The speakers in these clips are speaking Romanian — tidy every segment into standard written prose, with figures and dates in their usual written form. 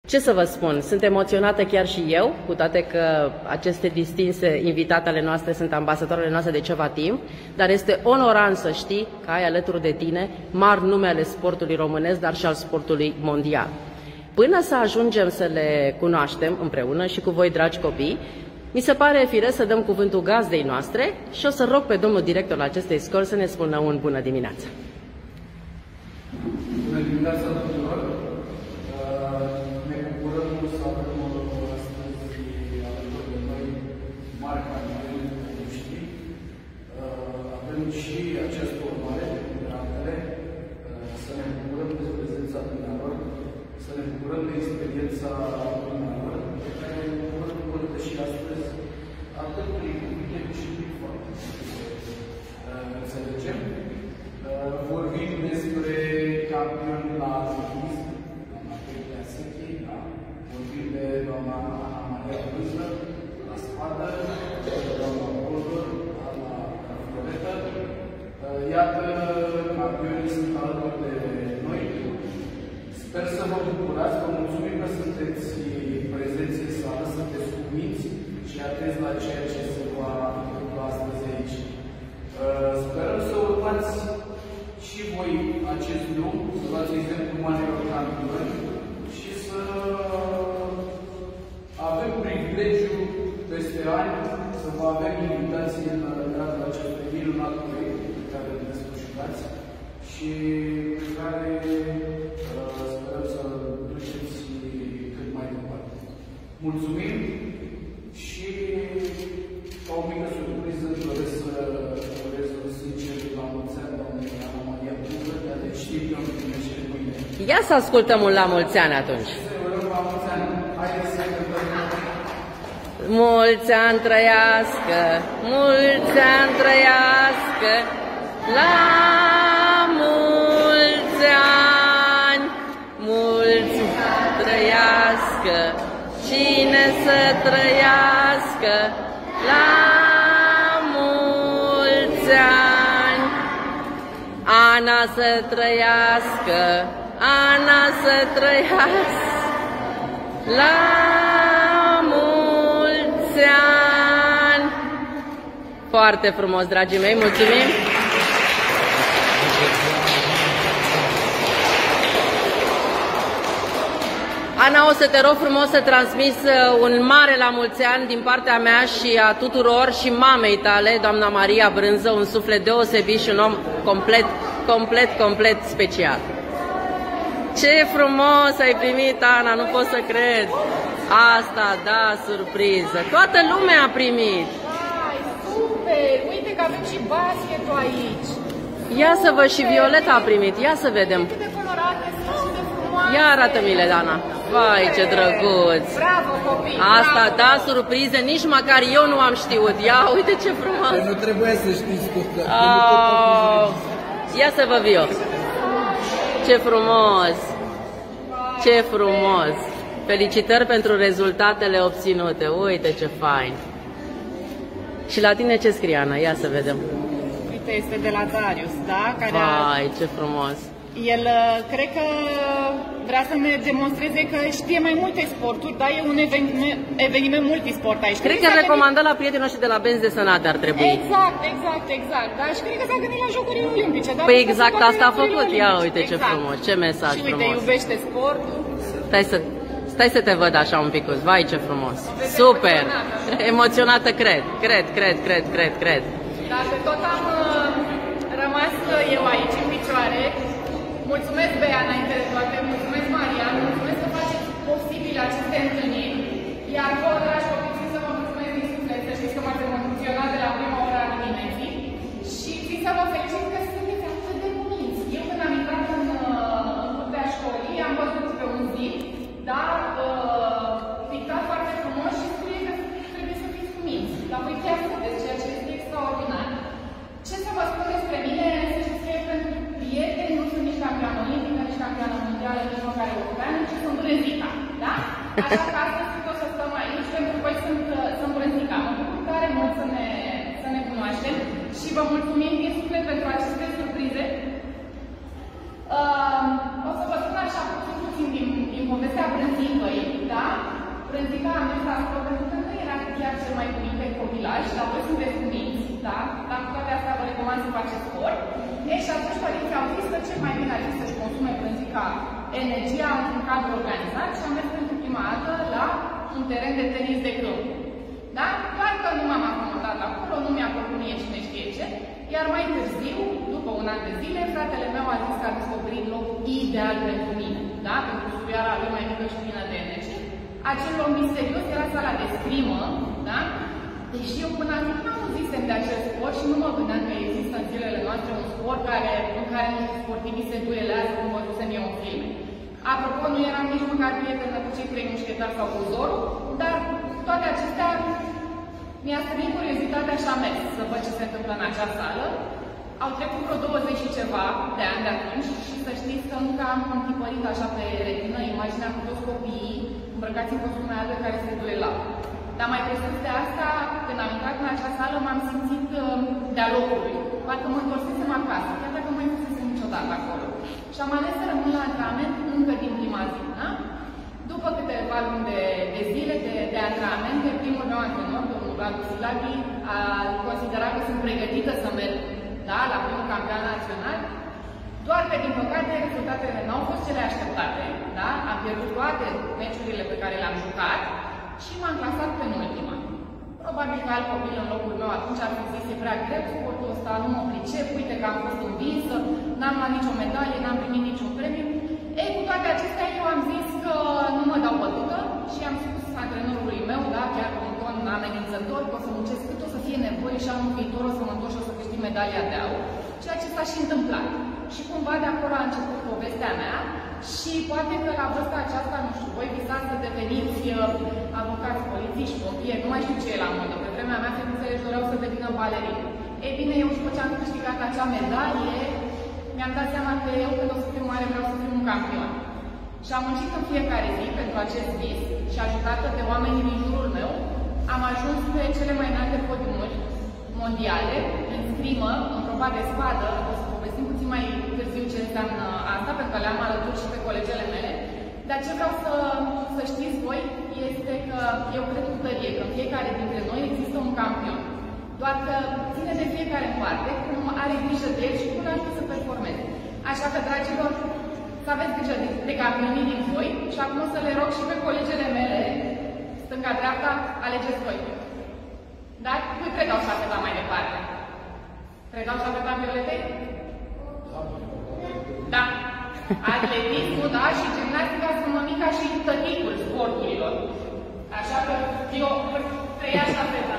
Ce să vă spun, sunt emoționată chiar și eu, cu toate că aceste distinse invitate ale noastre sunt ambasadoarele noastre de ceva timp, dar este onorant să știi că ai alături de tine mari nume ale sportului românesc, dar și al sportului mondial. Până să ajungem să le cunoaștem împreună și cu voi, dragi copii, mi se pare firesc să dăm cuvântul gazdei noastre și o să rog pe domnul director al acestei școli să ne spună un bună dimineață. Bună dimineața tuturor! Ne bucurăm să avem astăzi alături de noi mari campioni, cum știi. Avem și această urmare, de altele, să ne bucurăm de prezența dumnealor, să ne bucurăm de experiența dumnealor, pe care ne bucurăm împărtăși astăzi atât prin cuvinte cât și prin fapte. Înțelegem? Vorbim despre campioni la atletism, doamna Petia Sechi, da? Vorbim de doamna Ana Maria Brânză, la spadă, doamna Boldor, la floretă. Iată, campionii sunt alături de noi. Sper să vă bucurați, vă mulțumim că sunteți prezenți în sală, sunteți cuminți și atenți la ceea ce se va întâmpla astăzi aici. Sperăm să urmați și voi acest drum, să luați exemplu marilor campioni și să avem privilegiul peste ani să vă avem invitații în cadrul acestui minunat proiect pe care îl desfășurați și pe care sperăm să duceți cât mai departe. Mulțumim și ca o mică surpriză doresc să sincer la mulți ani, doamnei Ana Maria Brânză, dar de știi că îmi primește mâine. Ia să ascultăm un la mulți ani atunci. Să urăm la mulți ani. Haideți să cântăm. Mulți ani trăiască, mulți ani trăiască, la mulți ani, mulți trăiască, cine să trăiască, la mulți ani. Ana să trăiască, Ana să trăiască, la mulți ani. Foarte frumos, dragii mei, mulțumim! Ana, o să te rog frumos să transmiți un mare la mulți ani din partea mea și a tuturor și mamei tale, doamna Maria Brânză, un suflet deosebit și un om complet special. Ce frumos ai primit, Ana, nu pot să cred. Asta, da, surpriză. Toată lumea a primit. Ai, super! Uite că avem și basketul aici. Ia să văd, și Violeta a primit. Ia să vedem. Cât de colorate sunt, de frumoase. Ia arată-mi-le, Ana. Vai, ce drăguț. Bravo, copii! Asta, bravo. da, surprize. Nici măcar eu nu am știut. Ia, uite ce frumos. Nu trebuie să știți cu că... Ia să vă Vio. Ce frumos. Ce frumos. Felicitări pentru rezultatele obținute. Uite ce fain. Și la tine ce scrie, Ana? Ia să vedem. Uite, este de la Darius, da? Care Vai, ce frumos. El cred că vrea să ne demonstreze că știe mai multe sporturi, dar e un eveniment multisport aici. Cred că recomandă la prietenii noștri de la Benzi de Sănate ar trebui. Exact. Dar și cred că s-a gândit la Jocurile Olimpice. Da? Păi exact asta a făcut. Ia uite ce frumos, ce mesaj și uite, frumos. iubește sportul. Stai să te văd așa un picuț. Vai, ce frumos. Super. Emoționată, cred. Dar de tot am rămas eu aici în picioare. Mulțumesc, Bea, înainte de toate, mulțumesc, Maria, mulțumesc că faceți posibile aceste întâlniri. Iar vouă, dragi copii, țin să vă mulțumesc din suflet, să știți că m-ați emoționat de la prima oră a dimineții. Și țin să vă felicit că sunteți atât de cuminți. Eu când am intrat în curtea școlii, am văzut pe un zid, dar pictat foarte frumos și scrie că trebuie să fiți cuminți. Dar voi chiar sunteți, ceea ce este extraordinar. Ce să vă spun despre mine, să știți că eu pentru prieteni nu sunt nici campioană olimpică, nici campioană mondială, nici măcar europeană, ci sunt brânzica, da? Așa că astăzi o să stăm aici, pentru că sunt brânzica. Mă bucur tare mult să ne cunoaștem și vă mulțumim din suflet pentru aceste surprize. O să vă spun așa puțin din povestea Brânzicăi, da? Brânzica a mers acolo pentru că nu era chiar cel mai bun pe copilaj, dar voi sunteți cuminți, da? Dar cu toate astea vă recomand să faceți sport. Ei, și atunci părinții au zis că cel mai bine ar fi să-și consume Brânzica energia într-un cadru organizat și am mers pentru prima dată la un teren de tenis de câmp. Da? Doar că nu m-am acomodat acolo, nu mi-a plăcut mie cine știe ce, iar mai târziu, după un an de zile, fratele meu a zis că a descoperit locul ideal pentru mine, da? Pentru subioara lui mai mică și plină de energie. Acel loc misterios era sala de scrimă, da? Deși eu până atunci nu auzisem de acest sport și nu mă gândeam că există în zilele noastre un sport în care sportivii se duelează cum văzusem eu în filme. Apropo, nu eram nici măcar prietenă cu cei 3 mușchetari sau cu Zorro, dar toate acestea mi-a stârnit curiozitatea și am mers să văd ce se întâmplă în acea sală. Au trecut vreo 20 și ceva de ani de atunci și să știți că încă am întipărit așa pe retină imaginea cu toți copiii îmbrăcați în costume albe care se duelau. Dar mai presus de asta, când am intrat în acea sală, m-am simțit de-a locului. Parcă mă întorsesem acasă, chiar dacă nu mai fusesem niciodată acolo. Și am ales să rămân la antrenament încă din prima zi. Da? După câteva luni de zile de antrenamente, primul meu antrenor, domnul Radu Silaghi, a considerat că sunt pregătită să merg, da, la primul campionat național, doar că, din păcate, rezultatele nu au fost cele așteptate. Da? Am pierdut toate meciurile pe care le-am jucat și m-am clasat penultima. Probabil că alt copil în locul meu atunci ar fi zis, e prea greu sportul ăsta, nu mă pricep, uite că am fost învinsă, n-am luat nicio medalie, n-am primit niciun premiu. Ei, cu toate acestea, eu am zis că nu mă dau bătută și am spus antrenorului meu, da, chiar cu un ton amenințător, că o să muncesc cât o să fie nevoie și anul viitor o să mă întorc și o să câștig medalia de aur, ceea ce s-a și întâmplat. Și cumva de acolo a început povestea mea și poate că la vârsta aceasta, nu știu, voi visați să deveniți avocați, polițiști, pompieri, nu mai știu ce e la modă. Pe vremea mea, fetițele își doreau să devină balerină. Ei bine, eu după ce am câștigat acea medalie, mi-am dat seama că eu, când o să fiu mare, vreau să fiu un campion. Și am muncit în fiecare zi pentru acest vis și ajutată de oamenii din jurul meu, am ajuns pe cele mai înalte podiumuri mondiale, în scrimă, în proba de spadă. O să povestim puțin mai târziu ce înseamnă asta, pentru că le-am alături și pe colegele mele. Dar ce vreau să știți voi este că eu cred cu tărie că în fiecare dintre noi există un campion. Doar că ține de fiecare în parte, cum are grijă de el și cum ar fi să performeze. Așa că, dragilor, să aveți grijă de campionii din voi și acum o să le rog și pe colegele mele, stânga-dreapta, alegeți voi. Dar cui predau șapteta mai departe? Predau șapteta Violetei? Da. Atletismul, da, și gimnastica sunt mămica și tăticul sporturilor. Așa că eu preia șapteta.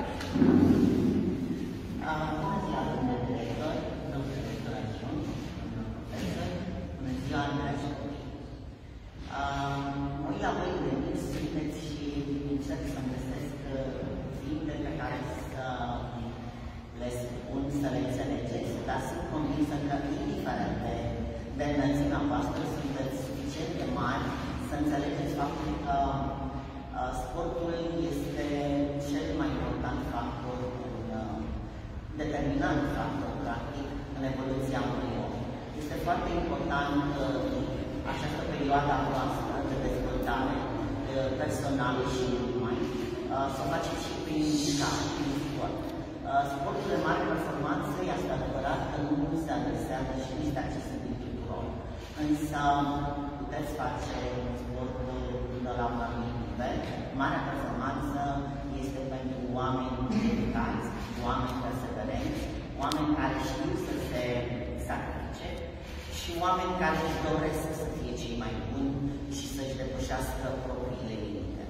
Bună ziua, domnule director, domnule director adjunct, domnule profesor, bună ziua, dragi copii. Voi la voi gândiți, sunteți și încerc să-mi găsesc cuvinte pe care să le spun, să le înțelegeți, dar sunt convinsă că, indiferent de înălțimea voastră, sunteți suficient de mari să înțelegeți faptul că sportul este cel mai important factor, determinant factor, practic, în evoluția unui om. Este foarte important această perioadă voastră de dezvoltare personală și numai, să o faceți și prin mișcare, prin sport. Sportul de mare performanță este adevărat că nu se adresează și nu este accesibil tuturor. Însă puteți face sportul de la un anumit nivel. Marea performanță este pentru oameni dedicați, oameni perseverenți, oameni care știu să se sacrifice și oameni care își doresc să fie cei mai buni și să-și depășească propriile limite.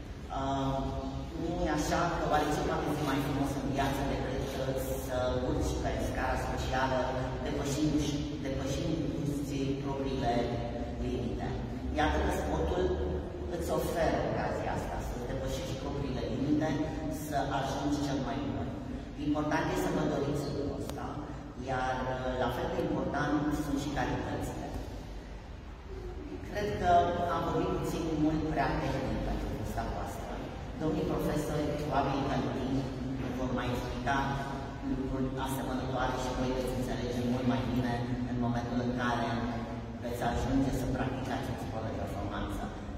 Nu e așa că oare ce poate fi mai frumos în viață decât să urci pe scara socială depășindu-ți propriile limite. Iată că sportul îți oferă ocazia asta, să depășești propriile limite, să ajungi cel mai bun. Important este să vă doriți lucrul ăsta, iar la fel de important sunt și calitățile. Cred că am vorbit puțin mult prea tehnic pentru vârsta voastră. Domnii profesori, probabil că în timp vor mai explica lucruri asemănătoare și voi veți înțelege mult mai bine în momentul în care veți ajunge să practicați un sport de performanță.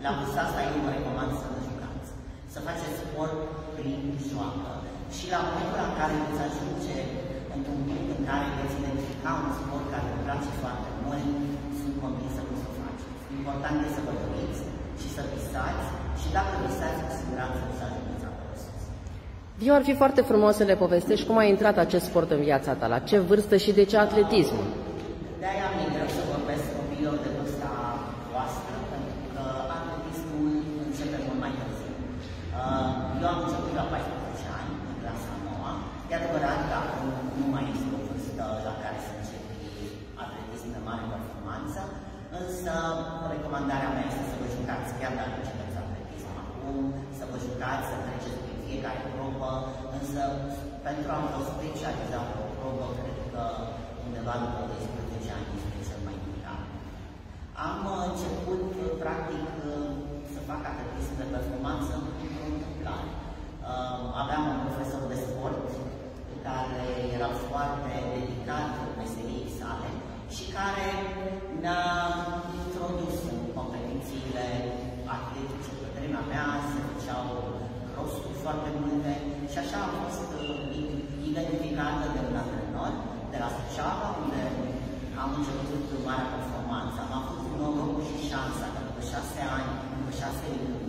La vârsta asta eu vă recomand să vă jucați, să faceți sport prin joacă. Și la momentul în care veți ajunge într-un punct în care veți identifica un sport care vă place foarte mult, sunt convinsă că o să o faceți. Important este să vă doriți și să visați și dacă visați, cu siguranță o să ajungeți acolo sus. Eu ar fi foarte frumos să le povestești cum a intrat acest sport în viața ta, la ce vârstă și de ce atletismul. De-aia mi-e greu să vorbesc copiilor de vârsta voastră, pentru că atletismul începe mult mai târziu. Eu am început la 14 ani, în clasa 9. E adevărat că acum nu mai este o vârstă la care să începi atletism de mare performanță, însă recomandarea mea este să vă jucați chiar dacă începeți atletism acum, să vă jucați, să treceți prin fiecare probă, însă pentru a vă specializa o probă, cred că undeva după 12 ani este cel mai important. Am început, practic, să fac atletism de performanță într-un plan. Aveam un profesor de sport care era foarte dedicat meseriei sale și care ne-a introdus în competițiile atletice. Pe vremea mea se făceau cross-uri foarte multe și așa am fost identificată de un antrenor de la Suceava, unde am început marea performanță. Am avut norocul și șansa că după 6 ani, după 6 luni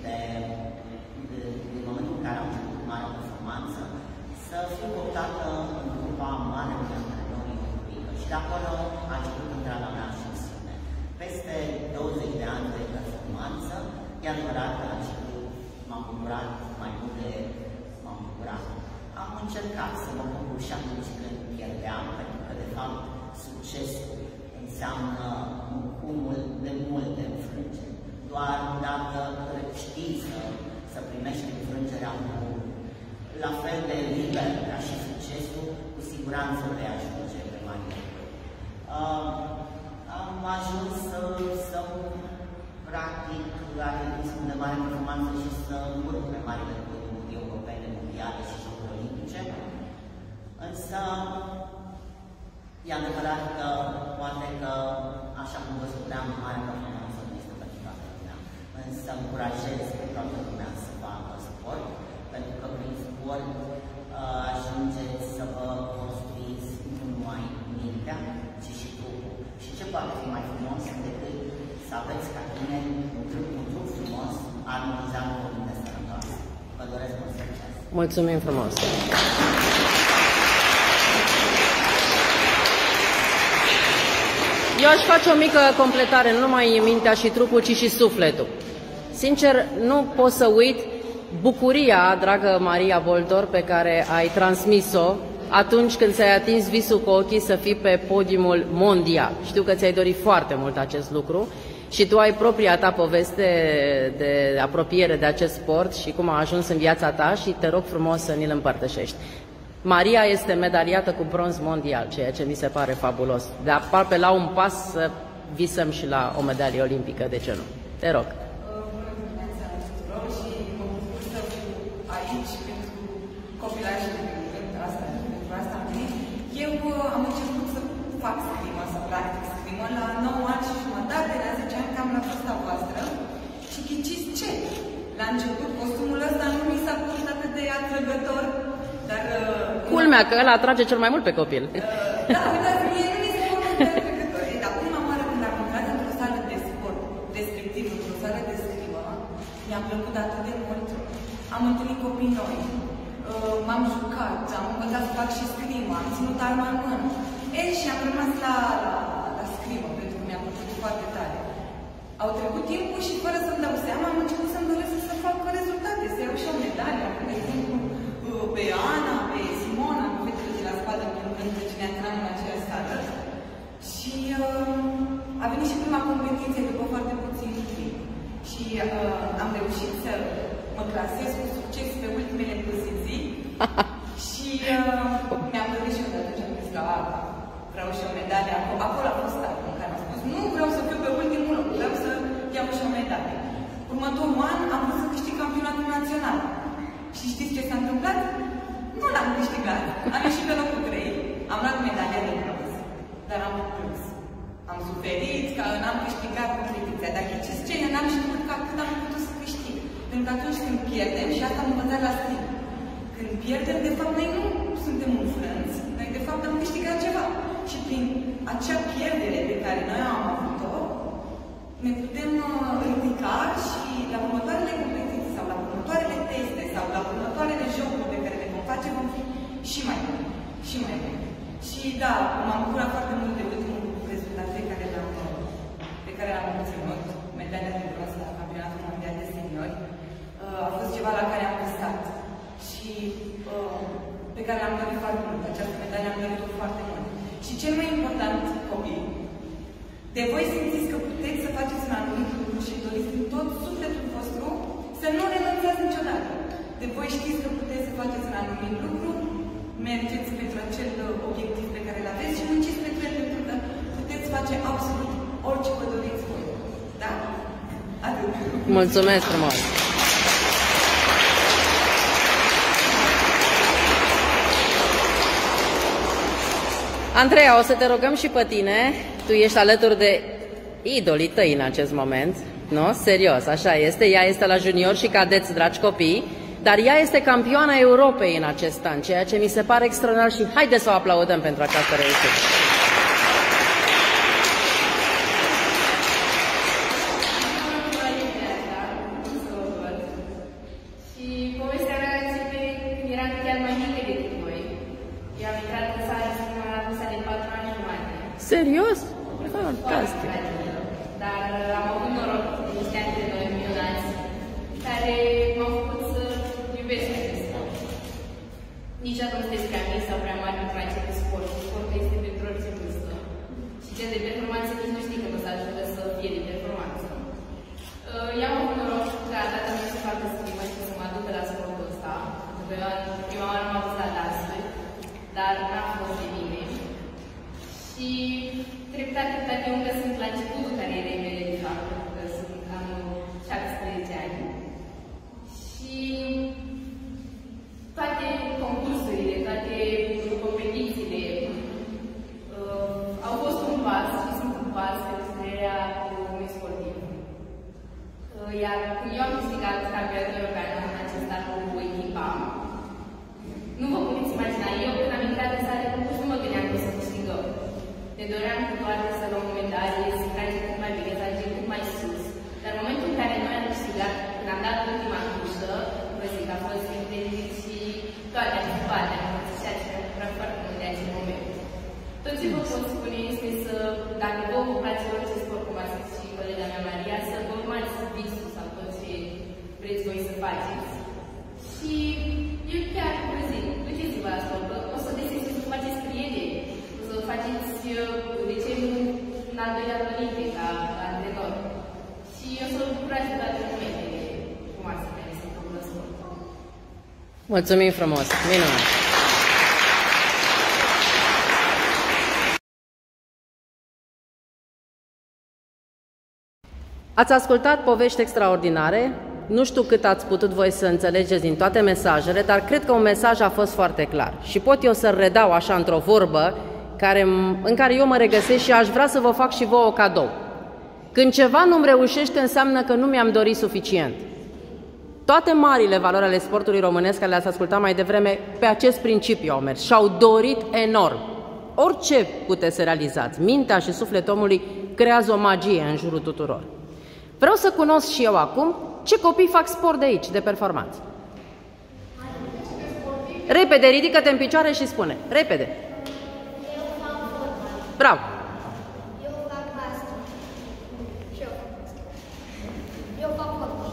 din momentul în care am început marea performanță, să fiu optată în grupa mare de antrenori olympică. Și de acolo a început întreaga mea ascensiune. Peste 20 de ani de performanță, e adevărat că la început m-am bucurat mai mult de m-am bucurat. Am încercat să mă bucur și atunci când pierdeam, pentru că, de fapt, succesul înseamnă un cumul de multe înfrângeri. Doar dacă știi să primești înfrângerea la fel de liber ca și succesul, cu siguranță vei ajunge pe mari lucruri. Am ajuns să practic atletismul de mare performanță și să urc pe marile podiumuri europene, mondiale și jocuri olimpice. Însă, e adevărat că poate că, așa cum vă spuneam, mare performanță nu este pentru toată lumea. Însă încurajez pe toată lumea să facă sport, pentru că prin sport ajungeți să vă construiți nu numai mintea, ci și trupul. Și ce poate fi mai frumos decât să aveți ca tine un trup frumos, armonizat cu o minte sănătoasă. Vă doresc mult succes! Mulțumim frumos! Eu aș face o mică completare, nu numai mintea și trupul, ci și sufletul. Sincer, nu pot să uit bucuria, dragă Maria Boltor, pe care ai transmis-o atunci când ți-ai atins visul cu ochii să fii pe podiumul mondial. Știu că ți-ai dorit foarte mult acest lucru și tu ai propria ta poveste de apropiere de acest sport și cum a ajuns în viața ta și te rog frumos să ni-l împărtășești. Maria este medaliată cu bronz mondial, ceea ce mi se pare fabulos. De aproape la un pas să visăm și la o medalie olimpică, de ce nu? Te rog. Bună dimineața tuturor și mă bucur să fiu aici pentru copilașii pentru asta am venit. Eu am început să fac scrimă, să practic scrimă la 9 ani și jumătate, la 10 ani cam la vârsta voastră și ghiciți ce? La început costumul ăsta nu mi s-a părut atât de atrăgător, dar... Culmea că ăla atrage cel mai mult pe copil. Da, uitați, mie nu mi se pare de atrăgător. Dar prima oară când am intrat într-o sală de sport, respectiv într-o sală de scrimă, mi-a plăcut atât de mult. Am întâlnit copii noi, m-am jucat, am învățat să fac și scrimă, am ținut arma în mână. Și am rămas la scrimă, pentru că mi-a plăcut foarte tare. Au trecut timpul și fără să-mi dau seama, am început să-mi doresc să fac rezultate, să iau și o medalie, de exemplu, pe Ana, pe Simona, pe fetele de la spate, pentru cine antrenam în aceeași sală. Și a venit și prima competiție după foarte puțin timp. Și am reușit să mă clasez cu succes pe ultimele poziții. Și mi-am dorit și eu de atunci, am zis că vreau și o medalie. Acolo a fost startul în care am spus, nu vreau să fiu pe ultimul loc, vreau să iau și o medalie. Următorul an am vrut să câștig campionatul național. Și știți ce s-a întâmplat? Nu l-am câștigat. Am ieșit pe locul 3, am luat medalia de bronz, dar am plus. Am am suferit, că n-am câștigat competiția, dar ce n-am știut că atât am putut să câștig. Pentru că atunci când pierdem, și asta am învățat la stil, când pierdem, de fapt, noi nu suntem înfrânți, noi de fapt am câștigat ceva. Și prin acea pierdere pe care noi am avut-o, ne putem ridica și la următoarele competiții sau la următoarele teste sau la următoarele jocuri pe care le vom face, vom fi și mai buni. Și mai buni. Și da, m-am bucurat foarte mult de ultimul rezultat pe care l-am obținut, medalia de bronz la Campionatul Mondial de Seniori. A fost ceva la care am visat și pe care l-am dorit foarte mult. Această medalie am dorit-o foarte mult. Și cel mai important, copii, de voi simțiți că puteți să faceți un anumit lucru și doriți din tot sufletul vostru să nu renunțați niciodată. De voi știți că puteți să faceți un anumit lucru, mergeți pentru acel obiectiv pe care îl aveți și munciți pentru el, pentru că puteți face absolut orice vă doriți voi. Da? Atât. Mulțumesc frumos! Andreea, o să te rugăm și pe tine, tu ești alături de idolii tăi în acest moment, nu? Serios, așa este, ea este la junior și cadeți, dragi copii, dar ea este campioana Europei în acest an, ceea ce mi se pare extraordinar și haideți să o aplaudăm pentru această reușită. Serios? Fantastic! Dar am avut noroc de niște antrenori minunați care m-au făcut să iubesc acest sport. Niciodată nu sunteți prea mici sau prea mari pentru a începe sport. Sportul este pentru orice vârstă. Și cel de performanță nici nu știi că o să ajungă să fie de performanță. Eu am avut noroc ca tata meu să facă schimbă și să mă aducă la sportul ăsta. Pentru că prima oară m-am pus la dansuri, dar n-a fost de bine. Și treptat eu încă sunt la începutul carierei mele, de fapt, pentru că am 17 ani. Și toate concursurile, toate competițiile au fost un pas și sunt un pas pentru crearea unui sportiv. Iar când eu am câștigat campionatul european în acest an cu echipa, nu vă puteți imagina, eu când am intrat în sale concurs nu mă gândeam că să câștigăm. Ne doream cu toate să luăm o medalie, să tragem cât mai bine, să ajungem cât mai sus. Dar în momentul în care noi am câștigat, când am dat ultima cursă, vă zic, a fost intens și toate am spate, am ceea ce mi-a bucurat foarte mult de acel moment. Tot ce vă pot spune este să, dacă vă ocupați orice sport, cum a spus și colega mea Maria, să vă urmați visul sau tot ce vreți voi să faceți. Și eu chiar vă zic, duceți-vă la sport, o să deseți să faceți prieteni, o să faceți, de ce nu, în al doilea părinte, ca antrenor. Și eu să vă bucurați de toate momentele frumoase care se întâmplă în sport. Mulțumim frumos! Minunat! Ați ascultat povești extraordinare. Nu știu cât ați putut voi să înțelegeți din toate mesajele, dar cred că un mesaj a fost foarte clar. Și pot eu să-l redau așa într-o vorbă în care eu mă regăsesc și aș vrea să vă fac și vouă cadou. Când ceva nu-mi reușește, înseamnă că nu mi-am dorit suficient. Toate marile valori ale sportului românesc, care le-ați ascultat mai devreme, pe acest principiu au mers și au dorit enorm. Orice puteți să realizați, mintea și sufletul omului creează o magie în jurul tuturor. Vreau să cunosc și eu acum ce copii fac sport de aici, de performanță. Repede, ridică-te în picioare și spune. Repede. Eu fac fotbal. Bravo. Eu fac basket. Și eu fac fotbal.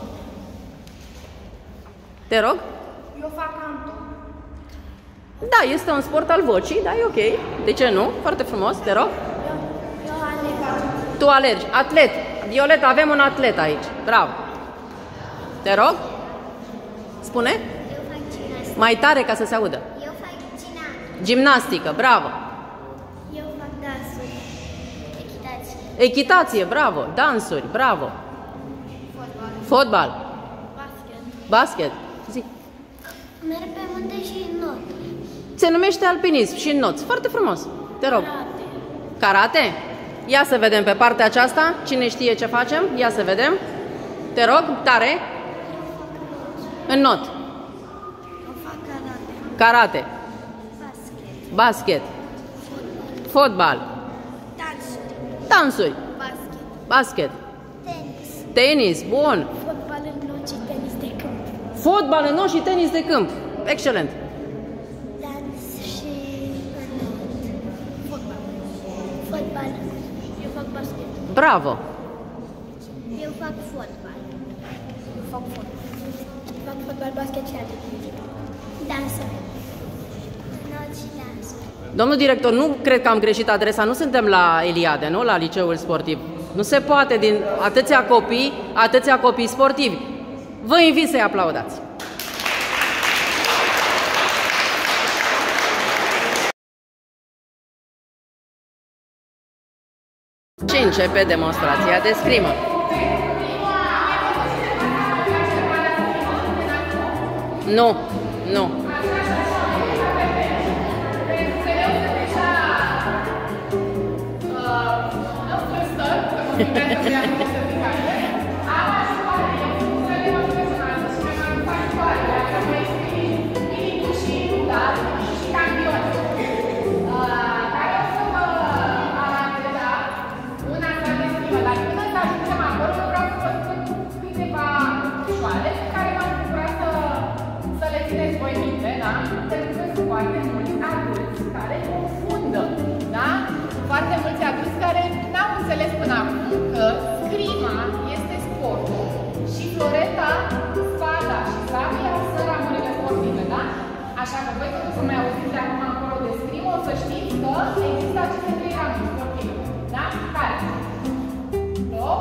Te rog? Eu fac canto. Da, este un sport al vocii, da, e ok. De ce nu? Foarte frumos, te rog. Eu alerg. Tu alergi. Atlet. Violeta, avem un atlet aici. Bravo. Te rog? Spune? Eu fac gimnastică. Mai tare ca să se audă. Eu fac gimnastică. Gimnastică, bravo. Eu fac dansuri. Echitație. Echitație, bravo. Dansuri, bravo. Fotbal. Fotbal. Basket. Basket. Zi. Merg pe munte și not. Se numește alpinism și înnoți. Foarte frumos. Te rog. Karate. Karate? Ia să vedem pe partea aceasta. Cine știe ce facem? Ia să vedem. Te rog, tare. În not. Eu fac karate. Karate. Basket. Basket. Fotbal. Dansuri. Dansuri. Basket. Basket. Tenis. Tenis. Bun. Fotbal în not și tenis de câmp. Fotbal în not și tenis de câmp. Excelent. Dans și în not. Fotbal. Fotbal. Eu fac basket. Bravo. Eu fac fotbal. Eu fac fotbal. Eu fac fotbal, basket și atletism. Dansuri. Not și dansuri. Domnul director, nu cred că am greșit adresa. Nu suntem la Eliade, nu? La liceul sportiv. Nu se poate din atâția copii sportivi. Vă invit să-i aplaudați. Și începe demonstrația de scrimă. Nu, nu. Foarte mulți adulți care n-au înțeles până acum că scrima este sportul și floreta, spada și sabia sunt ramurile sportive, da? Așa că voi când o să mai auziți de acum acolo de scrimă, o să știți că există aceste trei ramuri sportive, da? Care? Loc,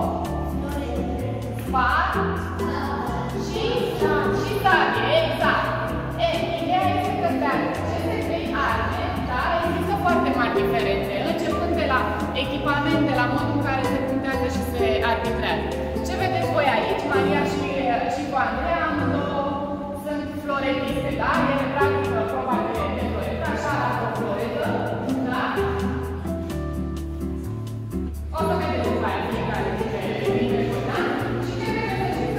spad și sabie, exact. Ideea este că de aceste trei arme, da, există foarte mari diferențe. Începând de la echipament, de la modul în care se punctează și se arbitrează. Ce vedeți voi aici, Maria și cu Andreea, amândouă sunt floretiste, da? Ele practică proba de floretă, așa arată o floretă, da? O să vedeți după aia fiecare dintre voi, da? Și ce vedeți să știți că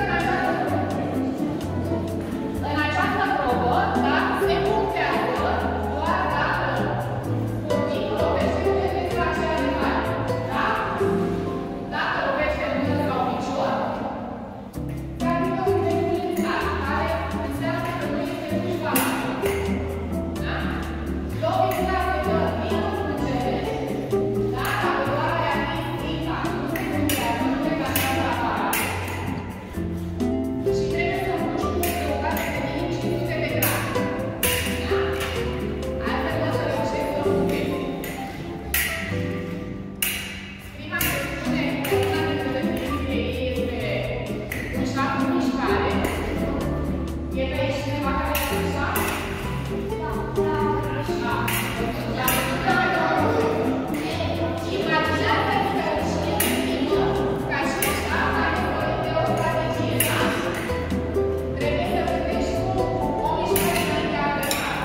în această probă, da, se punctează doar dacă copilul lovește de aceea de mare, da? Dacă lovește în mână sau picior, practică un definizat, care înseamnă că nu este ușoară. Da? Lovitura se dă din înfrângere, da? Dacă doar ai atins strica, nu se punctează, nu te cașează aparat. Și trebuie să împuși cu o greutate de minim 500 de grame. Da? Altfel nu o să reușești să punctezi. Prima se spune că una dintre definițiile ei este un șah în mișcare. E pe aici cineva care este un șah? Da. Imaginează-ți că știi în primă ca și un șah care este de o strategie, da? Trebuie să gândești cu o mișcare înainte adversară.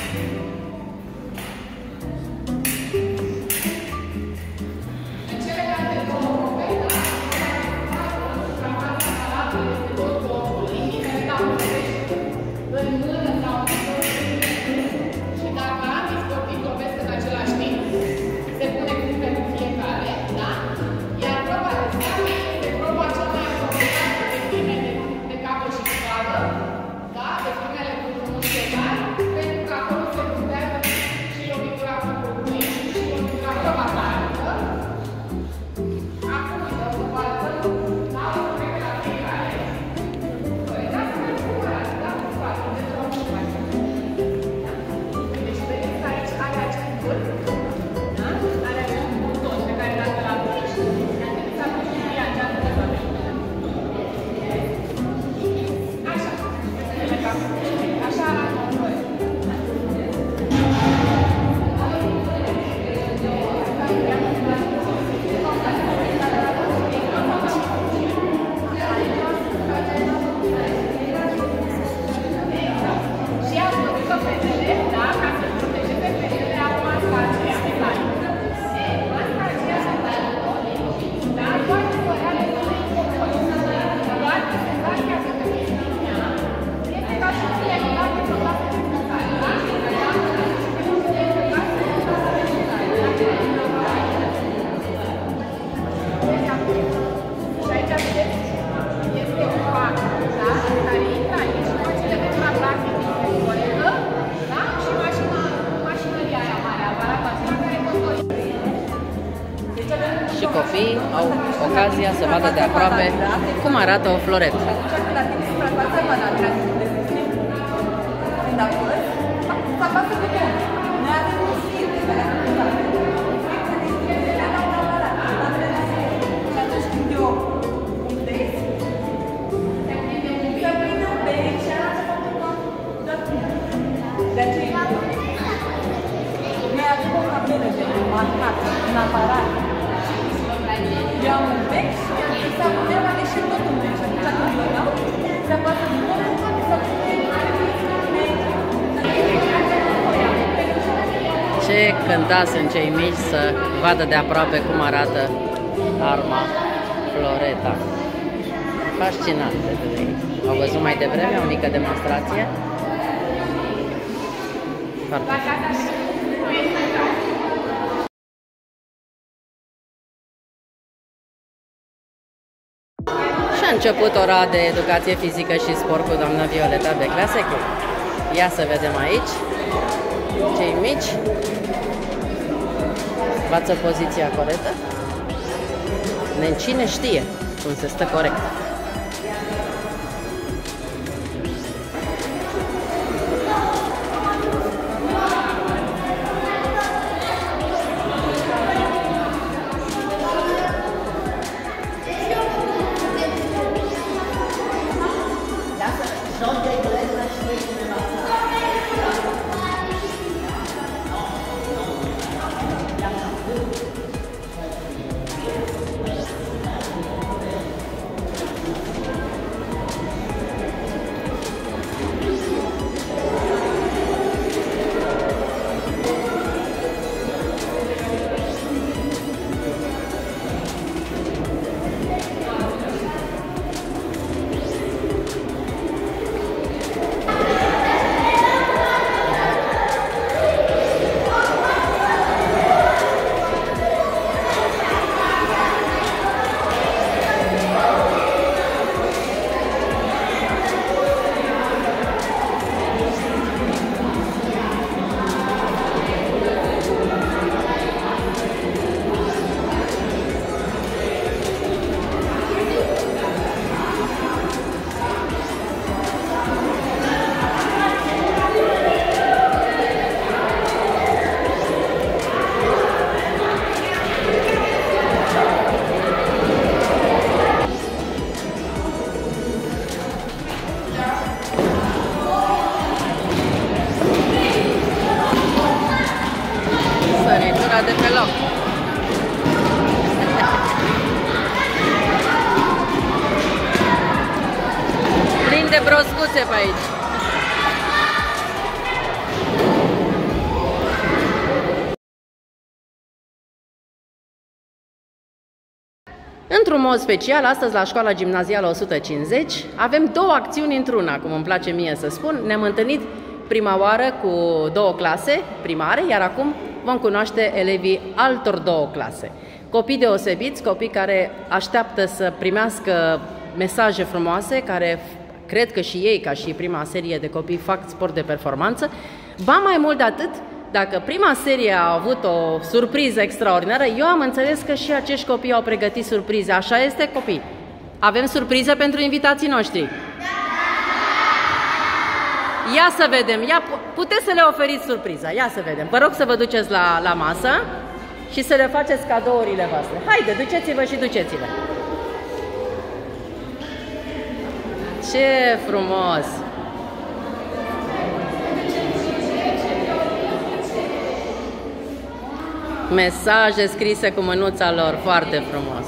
În celelalte două probe, da? Suprafața salatului este tot corpul, indiferent dacă lovești în mână sau în picior. Și dacă ambii sportivi lovesc în același timp, se pune punct pentru fiecare, da? Iar proba de sabie este proba cea mai apropieată de crime de capă și spadă, da? De crimele cu mușchetari, pentru că acolo se punctează și lovitura cu pumnii și lovitura probatarnică. Acum îi dăm după altfel, da? O trec la fiecare. Păi, da, să mai cumpărați, da? Cu spate, de la un spate. Deci, vedeți că aici are acest vârf, da? Are un buton pe care dacă îl apuci, dacă îți apuci ea în cealaltă parte. Așa. Așa arată un vârf. Și aplică fetele, da, ca să protejeze fetele, au masca aceea mecanică. Masca aceea mecanică copiii au ocazia să vadă de aproape cum arată o floretă. În aparat. Eu am un bec și s-a putea mai ieși tot un bec. Și atunci când îl dau, se apasă din nou, Ce cânta sunt cei mici să vadă de aproape cum arată arma Floreta. Fascinant. Au văzut mai devreme o mică demonstrație. Foarte Și a început ora de educație fizică și sport cu doamna Violeta Becleasecu. Ia să vedem aici. Cei mici învață poziția corectă. Cine știe cum se stă corect. De pe loc. Plin de broscuțe pe aici. Într-un mod special, astăzi la școala gimnazială 150 avem două acțiuni într-una, cum îmi place mie să spun. Ne-am întâlnit prima oară cu două clase primare, iar acum vom cunoaște elevii altor două clase. Copii deosebiți, copii care așteaptă să primească mesaje frumoase, care cred că și ei, ca și prima serie de copii, fac sport de performanță. Ba mai mult de atât, dacă prima serie a avut o surpriză extraordinară, eu am înțeles că și acești copii au pregătit surprize. Așa este, copii? Avem surpriză pentru invitații noștri? Ia să vedem, puteți să le oferiți surpriza, ia să vedem. Vă rog să vă duceți la masă și să le faceți cadourile voastre. Haide, duceți-vă și duceți-le. Ce frumos! Mesaje scrise cu mânuța lor, foarte frumos.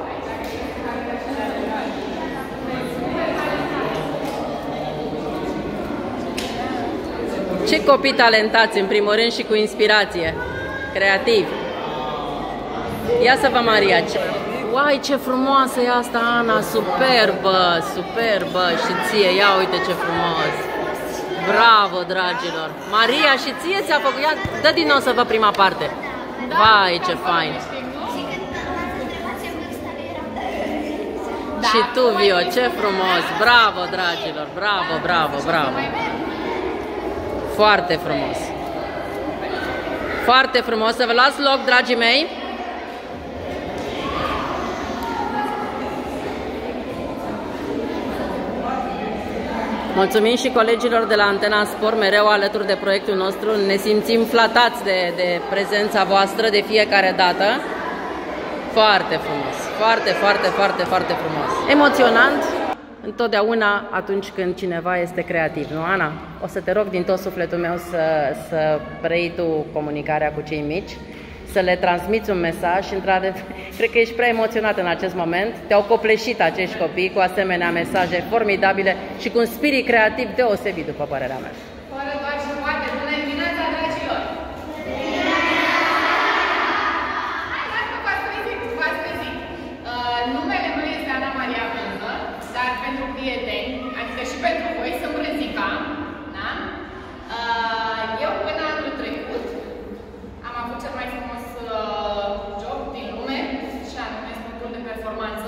Ce copii talentați, în primul rând, și cu inspirație, creativ. Ia să vă, Maria. Uai, ce frumoasă e asta, Ana, superbă, superbă. Și ție, ia uite ce frumos. Bravo, dragilor. Maria, și ție ți-a făcut, ia, dă din nou să vă prima parte. Vai, ce fain. Și tu, Vio, ce frumos. Bravo, dragilor, bravo, bravo, bravo. Foarte frumos. Foarte frumos. Să vă luați loc, dragii mei. Mulțumim și colegilor de la Antena Sport, mereu alături de proiectul nostru. Ne simțim flatați de prezența voastră de fiecare dată. Foarte frumos, foarte frumos. Emoționant întotdeauna atunci când cineva este creativ, nu, Ana? O să te rog din tot sufletul meu să preiei tu comunicarea cu cei mici, să le transmiți un mesaj și, într-adevăr, cred că ești prea emoționat în acest moment. Te-au copleșit acești copii cu asemenea mesaje formidabile și cu un spirit creativ deosebit, după părerea mea. Fără doar și poate. Bună dimineața, dragilor! V-ați trezit. Numele meu este Ana Maria Vândă, dar pentru prieteni, adică și pentru voi, să mă rezicam, da? Eu până anul trecut am avut cel mai frumos job din lume, și anume sportul de performanță.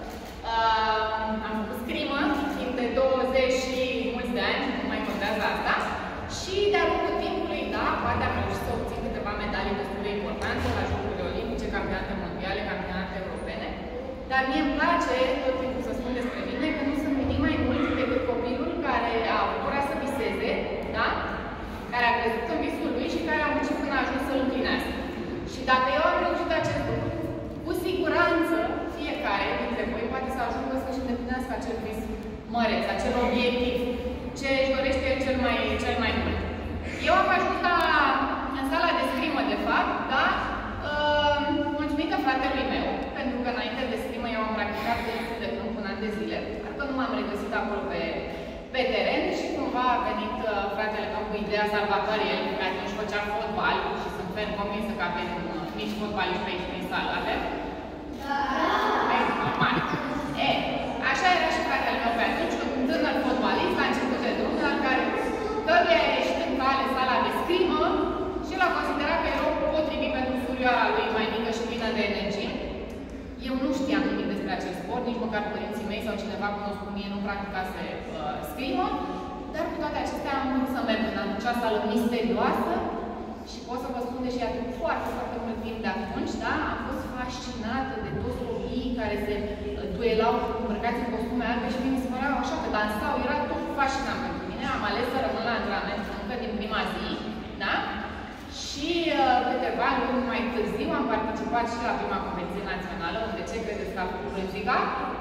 Am făcut scrimă timp de 20 și mulți de ani, nu mai contează asta. Și de-a lungul timpului, da, poate am reușit să obțin câteva medalii destul de importante la Jocurile Olimpice, campionate mondiale, campionate europene. Dar mie îmi place tot timpul să spun despre mine că nu sunt nimic mai mult decât copilul care a avut curaj să viseze, da? Care a crezut în visul lui și care a muncit până a ajuns să-l împlinească. Și dacă eu am reușit acest lucru, cu siguranță fiecare dintre voi poate să ajungă să-și îndeplinească acel vis măreț, acel obiectiv, ce își dorește el cel mai mult. Eu am ajuns în sala de scrimă, de fapt, da? Mulțumită fratelui meu, pentru că înainte de scrimă eu am practicat de câmp un an de zile, adică nu m-am regăsit acolo pe teren și cumva a venit fratele meu cu ideea salvatoare, el care atunci făcea fotbal și sunt ferm convinsă că avem mici fotbaliști pe aici prin sală, avem? Da! Normal. Așa era și fratele meu pe atunci, un tânăr fotbalist la început de drum, la care căruia a ieșit în cale sala de scrimă și l-a considerat că era potrivit pentru furioara lui mai mică și plină de energie. Eu nu știam nimic despre acest sport, nici măcar părinții mei sau cineva cunoscut cu mine nu practicase scrimă, dar cu toate acestea am vrut să merg în această sală misterioasă și pot să vă spun, deși atât foarte mult timp de atunci, da, am fost fascinată de toți copiii care se duelau îmbrăcați în costume albe și mi se păreau așa că dansau, era tot fascinant pentru mine. Am ales să rămân la antrenament încă din prima zi, da? Și câteva luni mai târziu am participat și la prima competiție națională, unde ce credeți că a făcut Brânzica?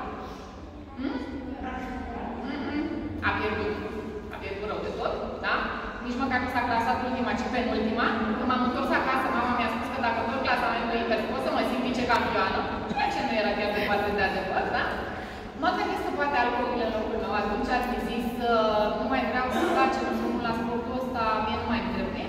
A pierdut rău de tot, da? Nici măcar nu s-a clasat ultima, ci penultima. Când m-am întors acasă, mama mi-a spus că dacă tot clasamentul invers, pot să mă simt vicecampioană, ceea ce nu era chiar departe de adevăr, da? Mă gândesc că poate alcoolul în locul meu atunci ar fi zis nu mai vreau să fac ce nu la sportul ăsta, mie nu mai trebuie.